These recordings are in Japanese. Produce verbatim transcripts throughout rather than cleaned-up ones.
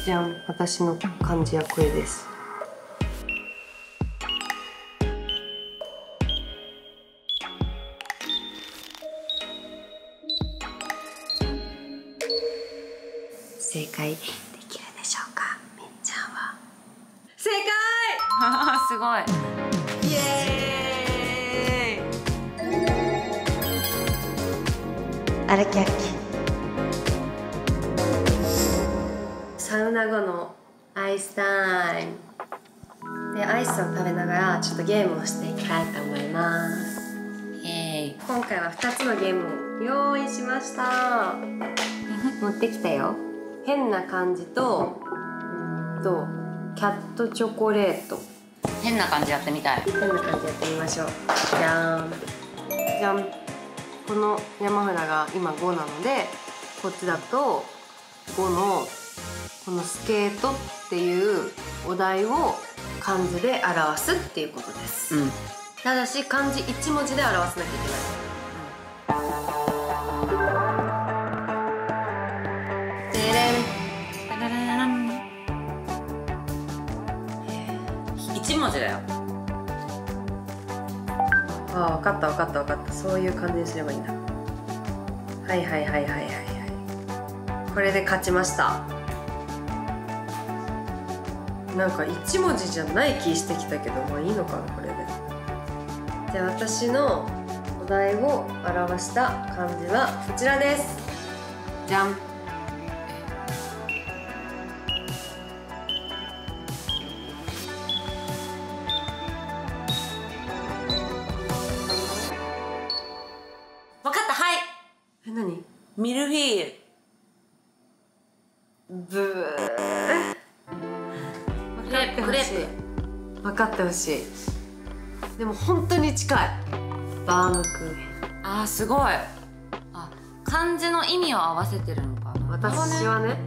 じゃん、私の漢字はこれです。正解できるでしょうか、みっちゃんは。正解すごい。 イエーイ。アルキャッキ。サウナ後のアイスタイムで、アイスを食べながらちょっとゲームをしていきたいと思います。 イエーイ。 今回はふたつのゲームを用意しました。持ってきたよ。変な感じと、うんとキャットチョコレート。 変な感じやってみたい。 変な感じやってみましょう。じゃーんじゃん。この山札が今ごなので、こっちだとごのこのスケートっていうお題を漢字で表すっていうことです、うん、ただし漢字いち文字で表さなきゃいけない。 一文字だよ。 ああ、分かった分かった分かった。そういう感じにすればいいんだ。はいはいはいはいはいはい。これで勝ちました。なんか一文字じゃない気してきたけど、まあいいのかなこれで。じゃあ私のお題を表した漢字はこちらです。じゃん。 わかった。はい。 え、何？ ミルフィーユ。 ブー。 クレープ。クレープ。分かってほしい。でも本当に近い。バームクーヘン。 あー、すごい。あ、漢字の意味を合わせてるのかな。 私はね。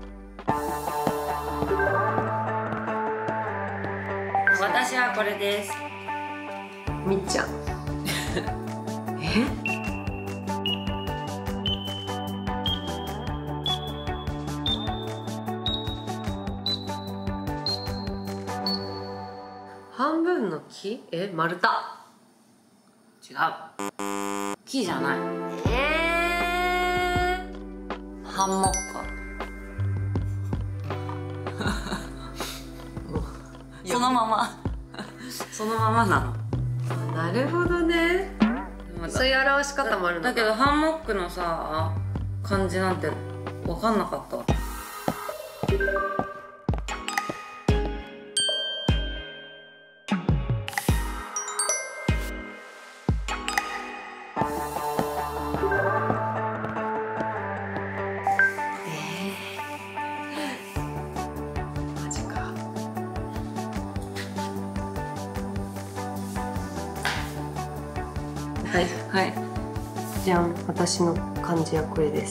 私はこれです。 みっちゃん。え？半分の木？え、丸太。 違う。木じゃない。 えー、ハンモック。そのままそのままなの。 なるほどね。そういう表し方もあるのか。 だけどハンモックのさ、漢字なんて分かんなかった。 はいはい。 じゃん、私の漢字はこれです。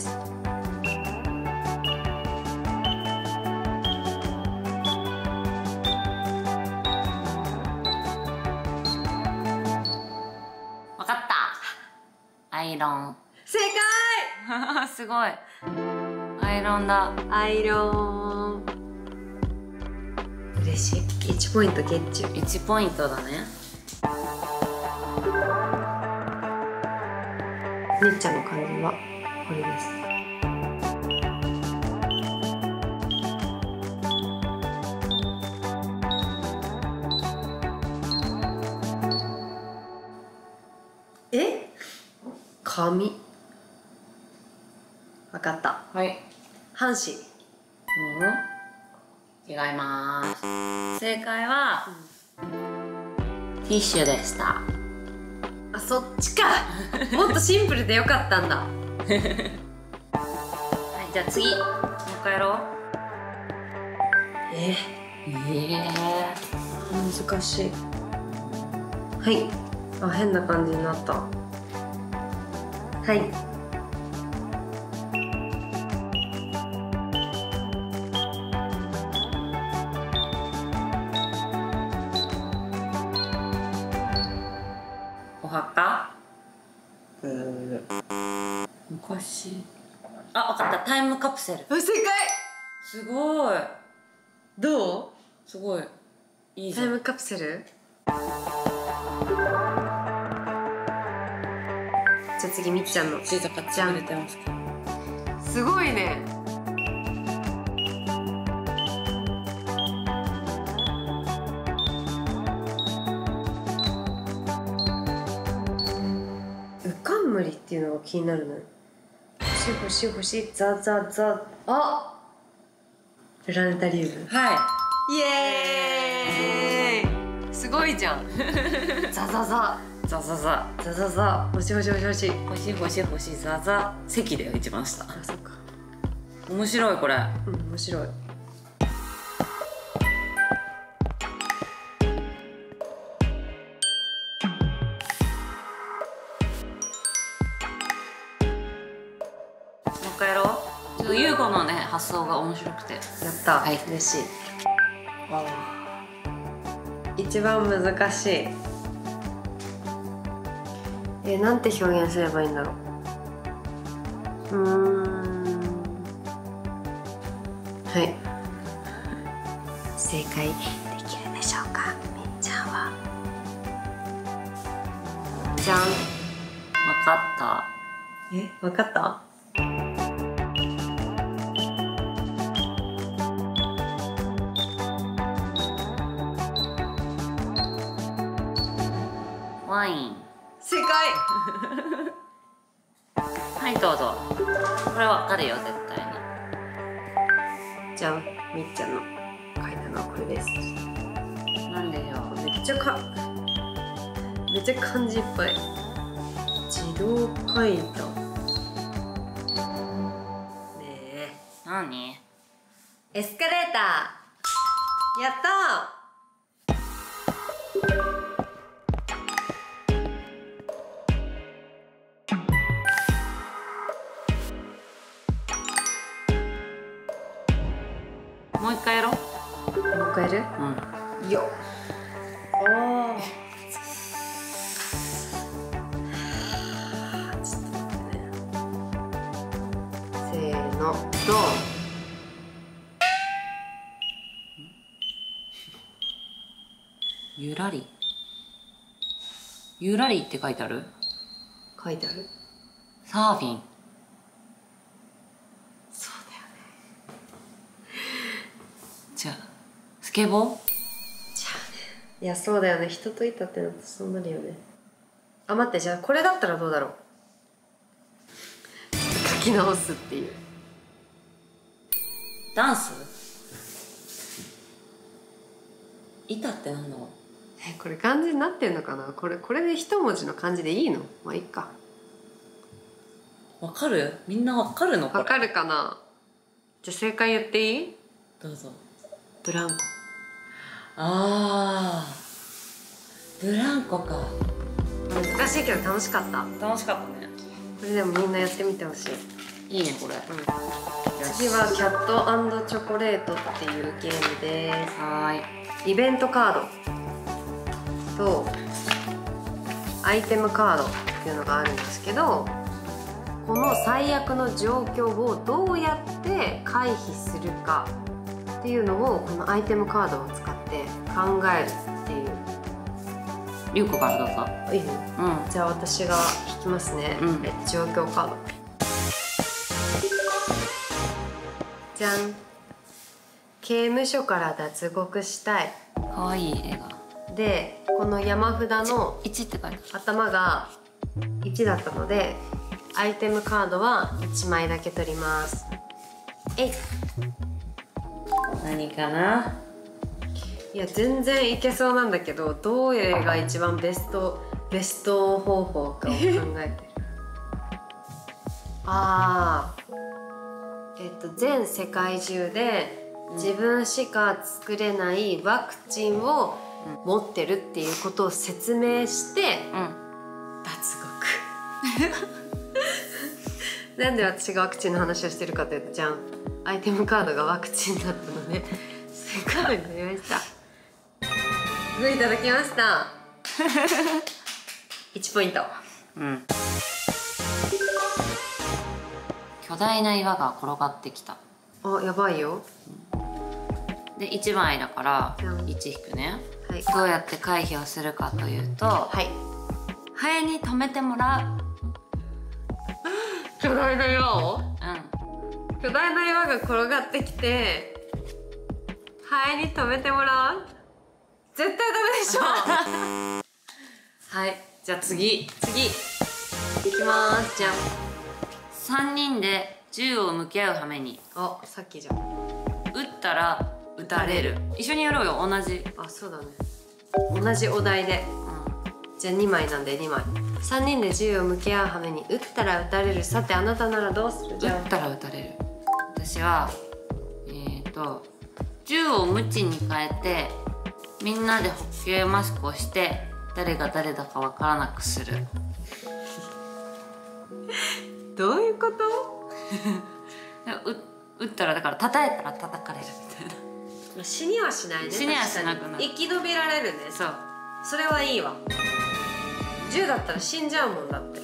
わかった。アイロン。 正解すごい。アイロンだ。 アイロン。嬉しい。いちポイントゲッチュ。 いちポイントだね。 みっちゃんの漢字はこれです。え？紙。わかった。 はい。 半紙。 うん。違います。正解は、うん、ティッシュでした。 あ、そっちか。もっとシンプルでよかったんだ。はい、 じゃあ次、もう一回やろう。 えええー、難しい。はい。あ、変な感じになった。はい。 お墓。うー、昔。あ、わかった。タイムカプセル。 正解。 すごい。 どう？ すごいいいじゃん。 タイムカプセル。じゃあ次みっちゃんの。 チーズ買ってくれてますか。 すごいね。うかんむりっていうのが気になるのよ。欲しい欲しい欲しいザザザ。あ、プラネタリウム。 はイエーイ。すごいじゃん。ザザザい。ザザザ。 ザザザ。欲しい欲しい欲しい欲しい。 欲しい欲しい欲しいザザ。席だよ一番下。 あ、そっか。 面白いこれ。 うん、面白い。 もう一回やろう。ちょっとユーゴのね発想が面白くて。 やった。 はい、 嬉しい。一番難しい。え、なんて表現すればいいんだろう。うーん。はい。正解できるでしょうか、みっちゃんは。じゃん。 わかった。 え、わかった？ ワイン。 正解。 はいどうぞ。これわかるよ絶対じゃん、みっちゃんの書いたのはこれです。 に。なんでしょう。 めっちゃかめっちゃ漢字いっぱい。自動階段。ねえ、 何？ エスカレーター。やったもう一回やろう。 ー。もう一回やる？ うん。 よっ。ああ。ちょっと待ってね。せーの、ドン。 ゆらり。ゆらりって書いてある？ 書いてある？ サーフィン。 そうだよね。 じゃあスケボー？ じゃあね。いや、そうだよね。人といたってなってそうなるよね。あ、待って、じゃあこれだったらどうだろう。書き直すっていう。 ダンス？板ってなんだろう。 え、これ漢字になってんのかな。これこれで一文字の漢字でいいの？まあいいか。 わかる？みんなわかるのこれ？ わかるかな。じゃあ正解言っていい？ どうぞ。 ブランコ。 あー、ブランコか。 難しいけど楽しかった。 楽しかったね。 これでもみんなやってみてほしい。 いいねこれ。 うん、次はキャット&チョコレートっていうゲームです。 はーい。 イベントカードとアイテムカードっていうのがあるんですけど、この最悪の状況をどうやって回避するかっていうのをこのアイテムカードを使って考えるっていう。 リュウコからどうぞ。 いいの？ うん。 じゃあ私が引きますね。 うんえっと状況カード。じゃん。刑務所から脱獄したい。 かわいい絵が。 で、この山札のいちって書いてある。 頭がいちだったので、アイテムカードはいちまいだけ取ります。えい。 何かな。 いや、全然いけそうなんだけど、どれが一番ベストベスト方法かを考えてる。あー、えっと全世界中で自分しか作れないワクチンを持ってるっていうことを説明してうん。 脱獄。なんで私がワクチンの話をしてるかというと、じゃん、アイテムカードがワクチンだったので正解になりました。グーいただきました。いちポイント。 うん。巨大な岩が転がってきた。 あ、やばいよ。 でいちまいだからうんいち引くね。 はい。 どうやって回避をするかというと、 はい。 ハエに止めてもら巨大な岩を？ う。うん。 巨大な岩が転がってきて、ハエに止めてもらう？絶対ダメでしょ。 はい、じゃあ次。 次。いきます。じゃん。 さんにんで銃を向き合う羽目に。 あ、さっきじゃん。 撃ったら撃たれる。一緒にやろうよ、同じ。 あ、そうだね。同じお題で。じゃあにまいなんでにまい。さんにんで銃を向き合う羽目に撃ったら撃たれる。さてあなたならどうする？ 撃ったら撃たれる。私はえっと銃を無知に変えてみんなで補給マスクをして誰が誰だかわからなくする。 どういうこと？ う撃ったらだから叩いたら叩かれるみたいな。 死にはしないね。 死にはしなくなる。 生き延びられるね。 そう。 それはいいわ。銃だったら死んじゃうもんだって。 うん、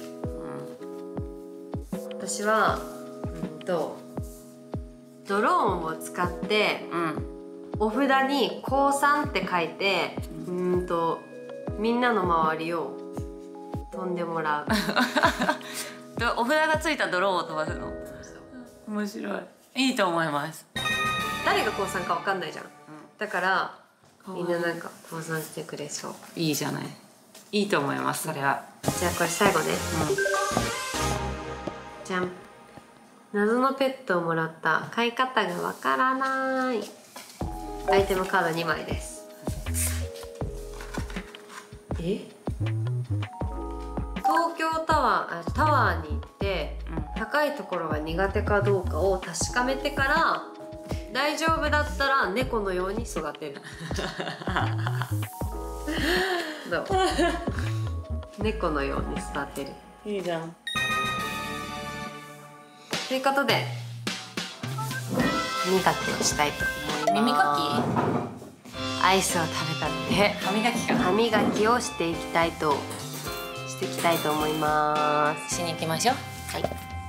私はうんとドローンを使ってうんお札に降参って書いて、うーんとみんなの周りを飛んでもらう。 でお札がついたドローンを飛ばすの。面白い。いいと思います。 誰が降参かわかんないじゃん。だからみんななんか降参してくれそう。 いいじゃない。いいと思います。それは。 じゃあこれ最後ね。 うん、 じゃん。謎のペットをもらった。飼い方がわからない。アイテムカードにまいです。え？東京タワー、あ、タワーに行って高いところが苦手かどうかを確かめてから大丈夫だったら猫のように育てる。どう？猫のように育てる。 いいじゃん。 ということで歯磨きをしたいと思います。 耳かき？アイスを食べたので歯磨きか。 歯磨きをしていきたいとしていきたいと思います。 しに行きましょう。はい。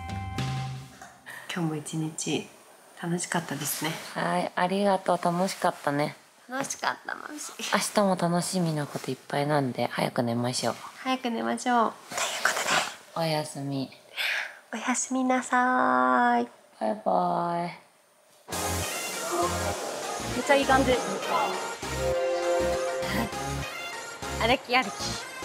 今日も一日楽しかったですね。 はい、ありがとう。楽しかったね。 楽しかったマジ。 明日も楽しみなこといっぱいなんで早く寝ましょう。 早く寝ましょう。ということでおやすみ。 おやすみなさーい。 バイバイ。 めっちゃいい感じ。歩き歩き。